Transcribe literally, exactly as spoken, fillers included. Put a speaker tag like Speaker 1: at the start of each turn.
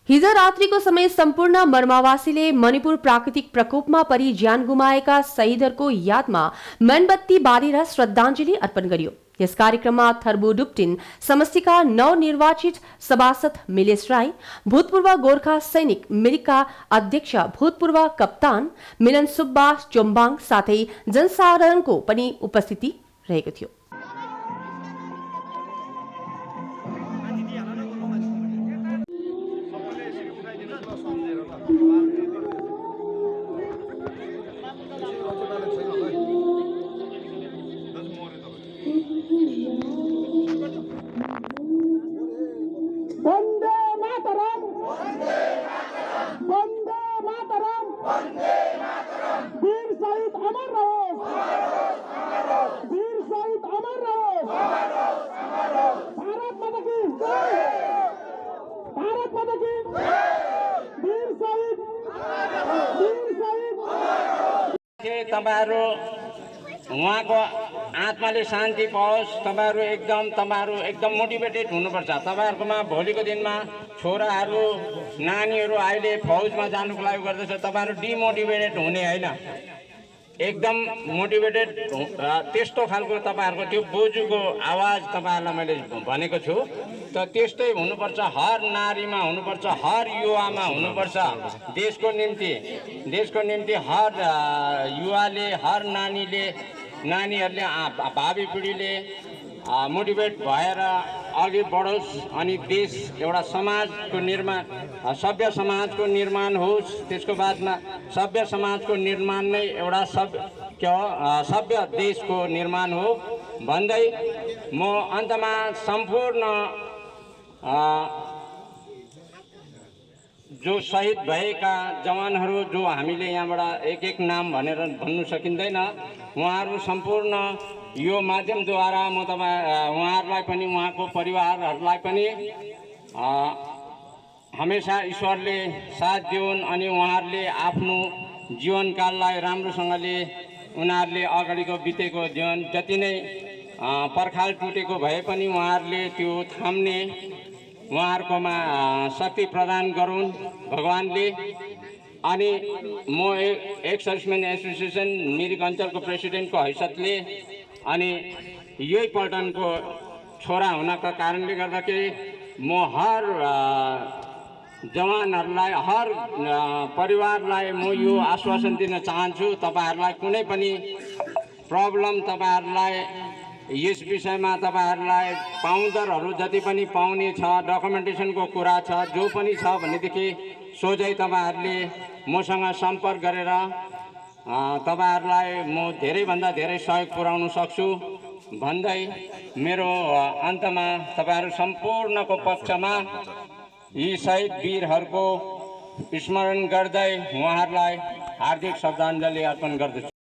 Speaker 1: हिज रात्रिको समय सम्पूर्ण मर्मावासीले मणिपुर प्राकृतिक प्रकोपमा परि ज्यान गुमाएका शहीदहरूको यादमा मेणबत्ती बालेर श्रद्धाञ्जली अर्पण गरियो। यस कार्यक्रममा थर्बु डुप्टिन समष्टिका नवनिर्वाचित सभासद मिलेश राई, भूतपूर्व गोर्खा सैनिक मिरिकका अध्यक्ष भूतपूर्व कप्तान मिलन सुब्बा चोम्बाङ साथै जनसाधारणको पनि उपस्थिति रहेको थियो।
Speaker 2: वंदे मातरम, वंदे मातरम, वंदे मातरम। वीर शहीद अमर रहो, वीर शहीद अमर रहो। भारत माता की जय, भारत माता की जय। वीर शहीद, वीर शहीद।
Speaker 3: तपाईहरु उहाँको आत्माले शान्ति पाओस्। तपाईहरु एकदम तपाईहरु एकदम मोटिभेटेड हुनुपर्छ। तपाईहरुकोमा भोलिको दिनमा छोराहरु नानीहरु अहिले फौजमा जानुको लागि गर्दैछ। तपाईहरु डिमोटिभेटेड हुने हैन, एकदम मोटिभेटेड त्यस्तो खालको तपाईहरुको त्यो बोजुको आवाज तपाईहरुलाई मैले भनेको छु। त त्यस्तै हुनुपर्छ, हर नारीमा हुनुपर्छ, हर युवामा हुनुपर्छ। देशको निम्ति देशको निम्ति हर युवाले, हर नानीले, नानीहरूले, भावी पिँढीले मोटिभेट भएर अघि बढोस् अनि देश एउटा समाजको निर्माण, सभ्य समाजको निर्माण होस्। त्यसको बादमा सभ्य समाजको निर्माण नै एउटा सभ्य के हो, सभ्य देशको निर्माण हो भन्दै म अन्तमा सम्पूर्ण जो शहीद भएका जवानहरू, जो हामीले यहाँबाट एक एक नाम भनेर भन्नु सकिँदैन, उहाँहरू सम्पूर्ण यो माध्यमद्वारा म तपाईँ उहाँहरूलाई पनि, उहाँको परिवारहरूलाई पनि हमेसा ईश्वरले साथ दिउन् अनि उहाँहरूले आफ्नो जीवनकाललाई राम्रोसँगले उनीहरूले अगाडिको बितेको जीवन जति नै पर्खाल टुटेको भए पनि उहाँहरूले त्यो थाम्ने उहाँहरूकोमा शक्ति प्रदान गरून् भगवानले। अनि म एक सर्भिसमेन एसोसिएसन मिरिक अञ्चलको प्रेसिडेन्टको हैसियतले अनि यही पल्टनको छोरा हुनका कारणले गर्दाखेरि म हर जवानहरूलाई, हर परिवारलाई म यो आश्वासन दिन चाहन्छु, तपाईहरुलाई कुनै पनि प्रब्लम, तपाईहरुलाई यस विषयमा तपाईहरुलाई पाउडरहरू जति पनि पाउने छ, डकुमेन्टेसनको कुरा छ, जो पनि छ भनेदेखि सोझै तपाईहरुले मसँग सम्पर्क गरेर तपाईहरुलाई म धेरैभन्दा धेरै सहयोग पुर्याउन सक्छु भन्दै मेरो अन्तमा तपाईहरु सम्पूर्णको पक्षमा यी शहीद वीरहरूको स्मरण गर्दै उहाँहरूलाई हार्दिक श्रद्धाञ्जली अर्पण गर्दछु।